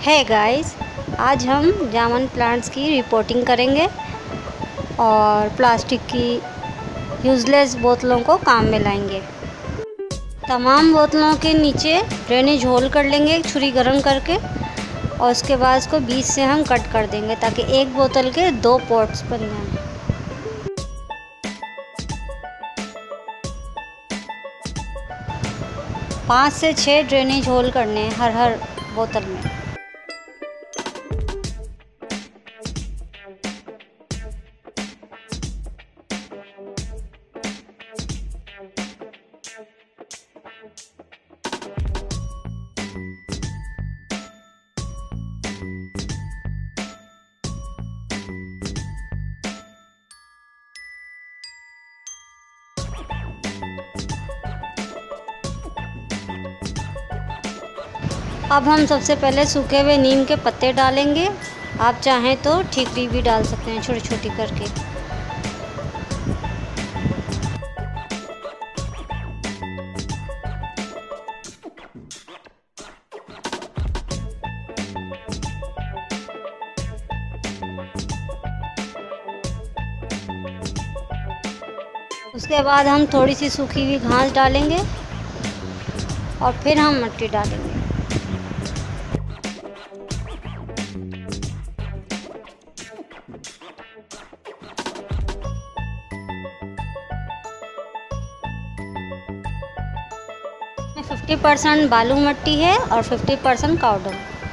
है गाइस, आज हम जामुन प्लांट्स की रिपोर्टिंग करेंगे और प्लास्टिक की यूज़लेस बोतलों को काम में लाएंगे। तमाम बोतलों के नीचे ड्रेनेज होल कर लेंगे छुरी गर्म करके और उसके बाद इसको बीच से हम कट कर देंगे ताकि एक बोतल के 2 पॉट्स बन जाएं। पाँच से 6 ड्रेनेज होल करने हैं हर बोतल में। अब हम सबसे पहले सूखे हुए नीम के पत्ते डालेंगे। आप चाहें तो ठीकरी भी डाल सकते हैं छोटी छोटी करके। उसके बाद हम थोड़ी सी सूखी हुई घास डालेंगे और फिर हम मिट्टी डालेंगे। में 50% बालू मिट्टी है और 50% कावडंग।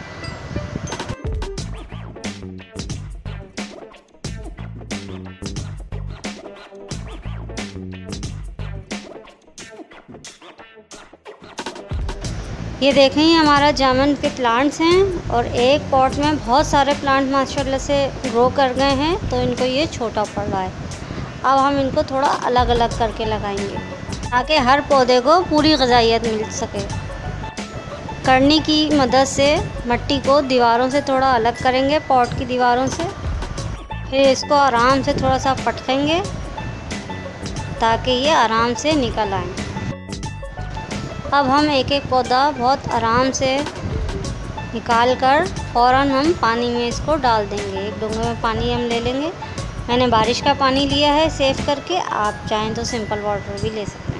ये देखें, हमारा जामुन के प्लांट्स हैं और एक पॉट में बहुत सारे प्लांट माशाल्लाह से ग्रो कर गए हैं, तो इनको ये छोटा पड़ रहा है। अब हम इनको थोड़ा अलग अलग करके लगाएंगे ताकि हर पौधे को पूरी ग़िज़ाइयत मिल सके। करनी की मदद से मिट्टी को दीवारों से थोड़ा अलग करेंगे, पॉट की दीवारों से। फिर इसको आराम से थोड़ा सा पटकेंगे ताकि ये आराम से निकल आए। अब हम एक एक पौधा बहुत आराम से निकाल कर फ़ौरन हम पानी में इसको डाल देंगे। एक डोंगे में पानी हम ले लेंगे। मैंने बारिश का पानी लिया है सेव करके, आप चाहें तो सिंपल वाटर भी ले सकते हैं।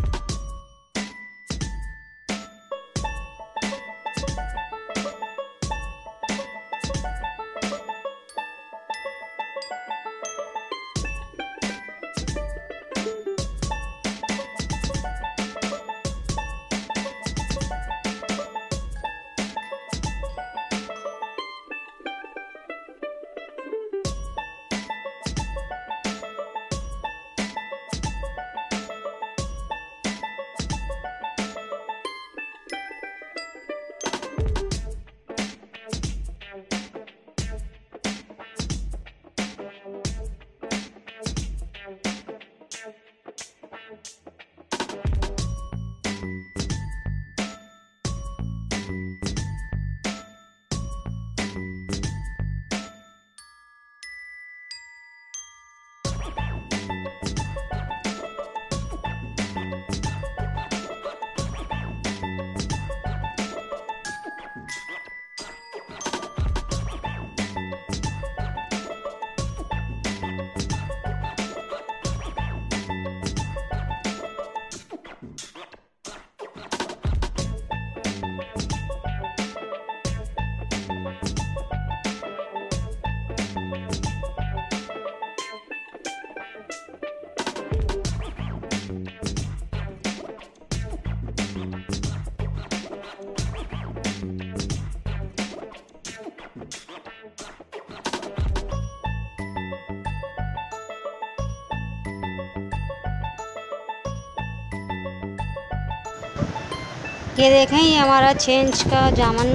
ये देखें, ये हमारा 6 इंच का जामुन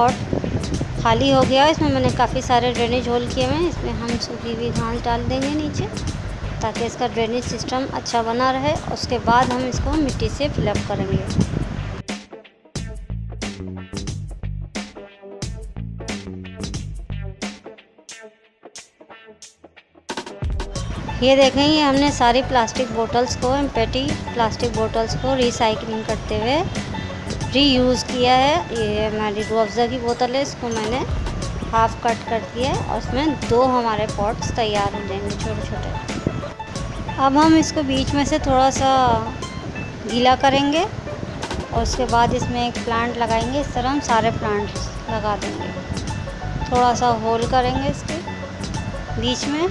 पॉट खाली हो गया। इसमें मैंने काफ़ी सारे ड्रेनेज होल किए हुए हैं। इसमें हम सूखी हुई घास डाल देंगे नीचे ताकि इसका ड्रेनेज सिस्टम अच्छा बना रहे। उसके बाद हम इसको मिट्टी से फिलअप करेंगे। ये देखें, ये हमने सारी प्लास्टिक बोतल्स को, एम्प्टी प्लास्टिक बोतल्स को रिसाइकलिंग करते हुए रीयूज़ किया है। ये हमारी रूह अफ़ज़ा की बोतल है, इसको मैंने हाफ़ कट कर दिया है और उसमें 2 हमारे पॉट्स तैयार हो जाएंगे छोटे छोटे। अब हम इसको बीच में से थोड़ा सा गीला करेंगे और उसके बाद इसमें एक प्लांट लगाएंगे। इस तरह हम सारे प्लांट्स लगा देंगे। थोड़ा सा होल करेंगे इसके बीच में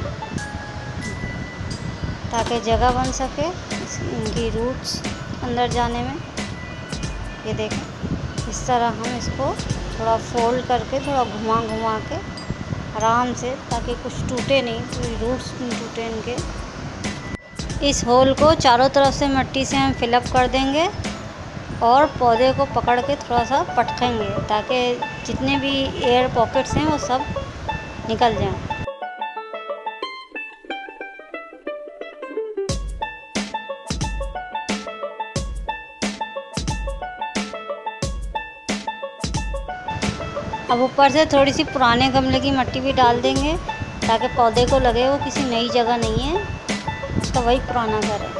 ताकि जगह बन सके इनकी रूट्स अंदर जाने में। ये देखें, इस तरह हम इसको थोड़ा फोल्ड करके थोड़ा घुमा घुमा के आराम से, ताकि कुछ टूटे नहीं, कोई रूट्स नहीं टूटे इनके। इस होल को चारों तरफ से मिट्टी से हम फिलअप कर देंगे और पौधे को पकड़ के थोड़ा सा पटकेंगे ताकि जितने भी एयर पॉकेट्स हैं वो सब निकल जाएं। अब ऊपर से थोड़ी सी पुराने गमले की मिट्टी भी डाल देंगे ताकि पौधे को लगे वो किसी नई जगह नहीं है, उसका वही पुराना घर है।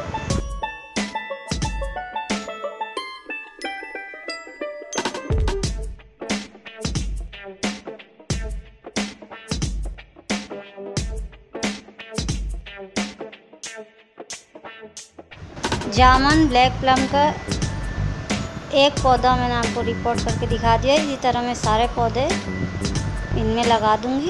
जामुन ब्लैक प्लम का एक पौधा मैंने आपको रिपोर्ट करके दिखा दिया। इसी तरह मैं सारे पौधे इनमें लगा दूंगी।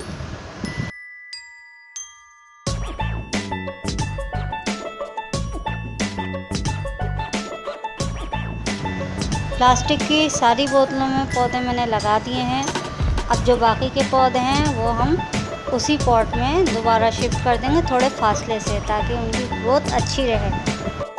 प्लास्टिक की सारी बोतलों में पौधे मैंने लगा दिए हैं। अब जो बाकी के पौधे हैं वो हम उसी पॉट में दोबारा शिफ्ट कर देंगे थोड़े फासले से, ताकि उनकी ग्रोथ अच्छी रहे।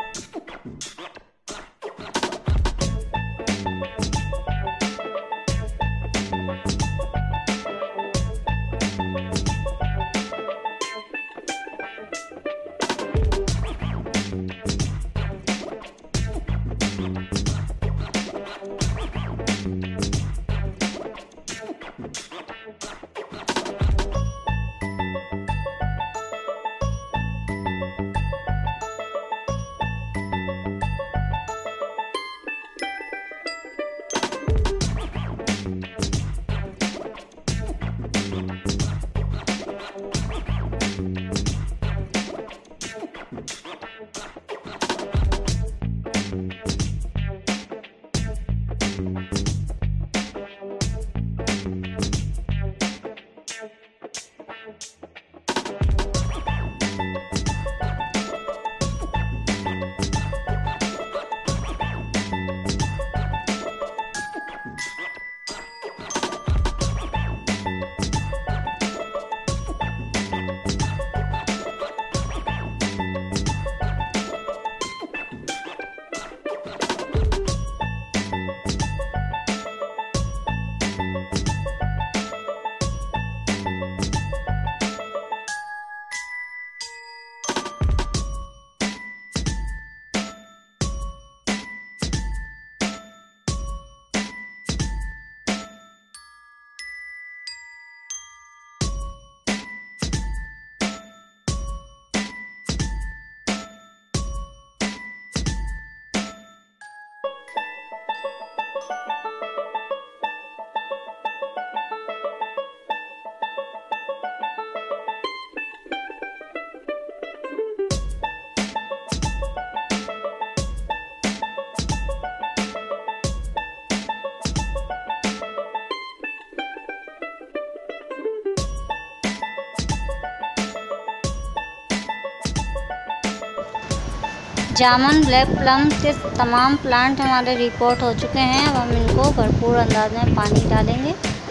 जामुन ब्लैक प्लम के तमाम प्लांट हमारे रिपोर्ट हो चुके हैं। अब हम इनको भरपूर अंदाज में पानी डालेंगे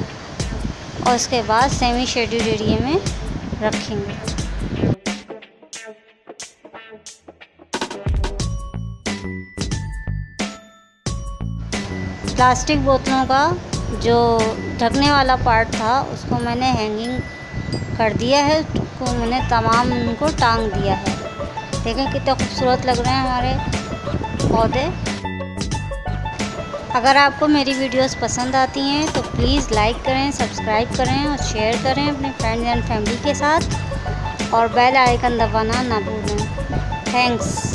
और उसके बाद सेमी शेड्यूल एरिया में रखेंगे। प्लास्टिक बोतलों का जो ढकने वाला पार्ट था उसको मैंने हैंगिंग कर दिया है, उसको मैंने तमाम उनको टांग दिया है। देखें कितने खूबसूरत लग रहे हैं हमारे पौधे। अगर आपको मेरी वीडियोस पसंद आती हैं तो प्लीज़ लाइक करें, सब्सक्राइब करें और शेयर करें अपने फ्रेंड्स एंड फैमिली के साथ, और बेल आइकन दबाना ना भूलें। थैंक्स।